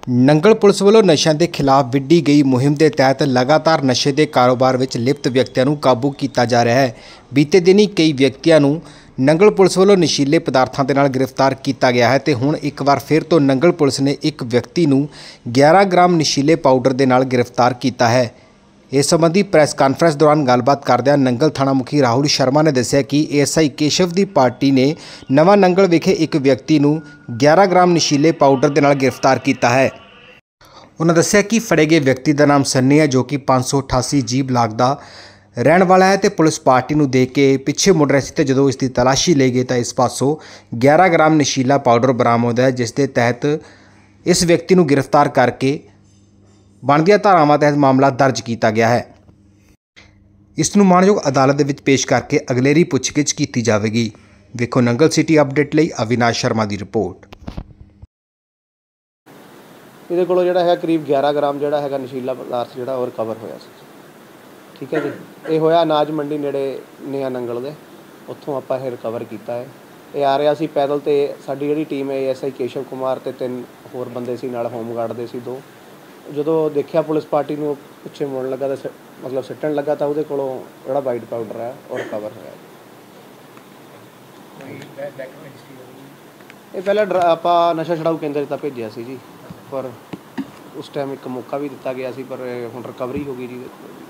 Nangal police ਵੱਲੋਂ ਨਸ਼ਿਆਂ ਦੇ ਖਿਲਾਫ ਵਿੱਢੀ ਗਈ ਮੁਹਿੰਮ ਦੇ ਤਹਿਤ ਲਗਾਤਾਰ ਨਸ਼ੇ ਦੇ ਕਾਰੋਬਾਰ ਵਿੱਚ ਲਿਪਤ ਵਿਅਕਤੀਆਂ ਨੂੰ ਕਾਬੂ ਕੀਤਾ ਜਾ ਰਿਹਾ ਹੈ। ਬੀਤੇ ਦਿਨੀ ਕਈ ਵਿਅਕਤੀਆਂ ਨੂੰ ਨੰਗਲ ਪੁਲਿਸ ਵੱਲੋਂ ਨਸ਼ੀਲੇ ਪਦਾਰਥਾਂ ਦੇ ਨਾਲ ਗ੍ਰਿਫਤਾਰ ਕੀਤਾ ਗਿਆ ਹੈ ਤੇ ਹੁਣ ਇੱਕ ਵਾਰ ਫਿਰ ਤੋਂ ਨੰਗਲ ਪੁਲਿਸ ਨੇ ਇੱਕ ਵਿਅਕਤੀ ਨੂੰ 11 ਗ੍ਰਾਮ ਨਸ਼ੀਲੇ ਪਾਊਡਰ ਦੇ ਨਾਲ ਗ੍ਰਿਫਤਾਰ ਕੀਤਾ ਹੈ। ਇਸ ਸੰਬੰਧੀ ਪ੍ਰੈਸ ਕਾਨਫਰੰਸ ਦੌਰਾਨ ਗੱਲਬਾਤ ਕਰਦਿਆਂ ਨੰਗਲ ਥਾਣਾ ਮੁਖੀ ਰਾਹੁਲ ਸ਼ਰਮਾ ਨੇ ਦੱਸਿਆ ਕਿ ਏਐਸਆਈ ਕੇਸ਼ਵ ਦੀ ਪਾਰਟੀ ਨੇ ਨਵਾਂ ਨੰਗਲ ਵਿਖੇ ਇੱਕ ਵਿਅਕਤੀ ਨੂੰ 11 ਗ੍ਰਾਮ ਨਸ਼ੀਲੇ ਪਾਊਡਰ ਦੇ ਨਾਲ ਗ੍ਰਿਫਤਾਰ ਕੀਤਾ ਹੈ। ਉਨ੍ਹਾਂ ਦੱਸਿਆ ਕਿ ਫੜੇ ਗਏ ਵਿਅਕਤੀ ਦਾ ਨਾਮ ਸੰਨੀ ਹੈ ਜੋ ਕਿ 588 ਜੀ ਬਲਾਕ ਦਾ ਰਹਿਣ ਵਾਲਾ ਹੈ ਤੇ ਪੁਲਿਸ ਪਾਰਟੀ ਨੂੰ ਦੇਖ ਕੇ ਪਿੱਛੇ ਮੁੜ ਰਿਹਾ ਸੀ ਤੇ ਜਦੋਂ ਇਸ ਦੀ ਤਲਾਸ਼ੀ ਲਈ ਗਈ ਤਾਂ ਇਸ ਪਾਸੋਂ 11 ਗ੍ਰਾਮ ਨਸ਼ੀਲਾ ਪਾਊਡਰ ਬਰਾਮਦ ਹੈ, ਜਿਸ ਦੇ ਤਹਿਤ ਇਸ ਵਿਅਕਤੀ ਨੂੰ ਗ੍ਰਿਫਤਾਰ ਕਰਕੇ ਬਣਦੀਆਂ ਧਾਰਾਵਾਂ ਤਹਿਤ ਮਾਮਲਾ ਦਰਜ ਕੀਤਾ ਗਿਆ ਹੈ। ਇਸ ਨੂੰ ਮਾਣਯੋਗ ਅਦਾਲਤ ਦੇ ਵਿੱਚ ਪੇਸ਼ ਕਰਕੇ ਅਗਲੇਰੀ ਪੁੱਛਗਿੱਛ ਕੀਤੀ ਜਾਵੇਗੀ। ਵੇਖੋ ਨੰਗਲ ਸਿਟੀ ਅਪਡੇਟ ਲਈ ਅਵਿਨਾਸ਼ ਸ਼ਰਮਾ ਦੀ ਰਿਪੋਰਟ। ਇਹਦੇ ਕੋਲੋਂ ਜਿਹੜਾ ਹੈ ਕਰੀਬ 11 ਗ੍ਰਾਮ ਜਿਹੜਾ ਹੈਗਾ ਨਸ਼ੀਲਾ ਪਦਾਰਥ ਜਿਹੜਾ ਉਹ ਰਿਕਵਰ ਹੋਇਆ ਸੀ। ਠੀਕ ਹੈ ਜੀ, ਇਹ ਹੋਇਆ ਅਨਾਜ ਮੰਡੀ ਨੇੜੇ ਨਿਆ ਨੰਗਲ ਦੇ, ਉੱਥੋਂ ਆਪਾਂ ਇਹ ਰਿਕਵਰ ਕੀਤਾ ਹੈ। ਇਹ ਆ ਰਿਹਾ ਸੀ ਪੈਦਲ ਤੇ ਸਾਡੀ ਜਿਹੜੀ ਟੀਮ ਹੈ ਐਸਆਈ ਕੇਸ਼ਵ ਕੁਮਾਰ ਤੇ 3 ਹੋਰ ਬੰਦੇ ਸੀ ਨਾਲ, ਹੋਮਗਾਰਡ ਦੇ ਸੀ 2। ਜਦੋਂ ਦੇਖਿਆ ਪੁਲਿਸ ਪਾਰਟੀ ਨੂੰ ਪਿੱਛੇ ਮੁੜਨ ਲੱਗਾ ਤਾਂ ਮਤਲਬ ਸਿੱਟਣ ਲੱਗਾ ਤਾਂ ਉਹਦੇ ਕੋਲੋਂ ਜਿਹੜਾ ਵਾਈਟ ਪਾਊਡਰ ਹੈ ਉਹ ਰਿਕਵਰ ਹੋਇਆ। ਇਹ ਪਹਿਲਾਂ ਆਪਾਂ ਨਸ਼ਾ ਛਡਾਊ ਕੇਂਦਰ ਤਾਂ ਭੇਜਿਆ ਸੀ ਜੀ, ਪਰ ਉਸ ਟਾਈਮ ਇੱਕ ਮੌਕਾ ਵੀ ਦਿੱਤਾ ਗਿਆ ਸੀ, ਪਰ ਹੁਣ ਰਿਕਵਰੀ ਹੋ ਗਈ ਜੀ।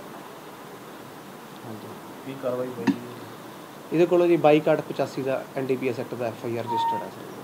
ਹਾਂਜੀ, ਕੀ ਕਾਰਵਾਈ ਹੋਈ ਇਹਦੇ ਕੋਲੋਂ ਜੀ 22/85 ਦਾ NDPS ਐਕਟ ਦਾ FIR ਰਜਿਸਟਰਡ ਹੈ ਸਰ।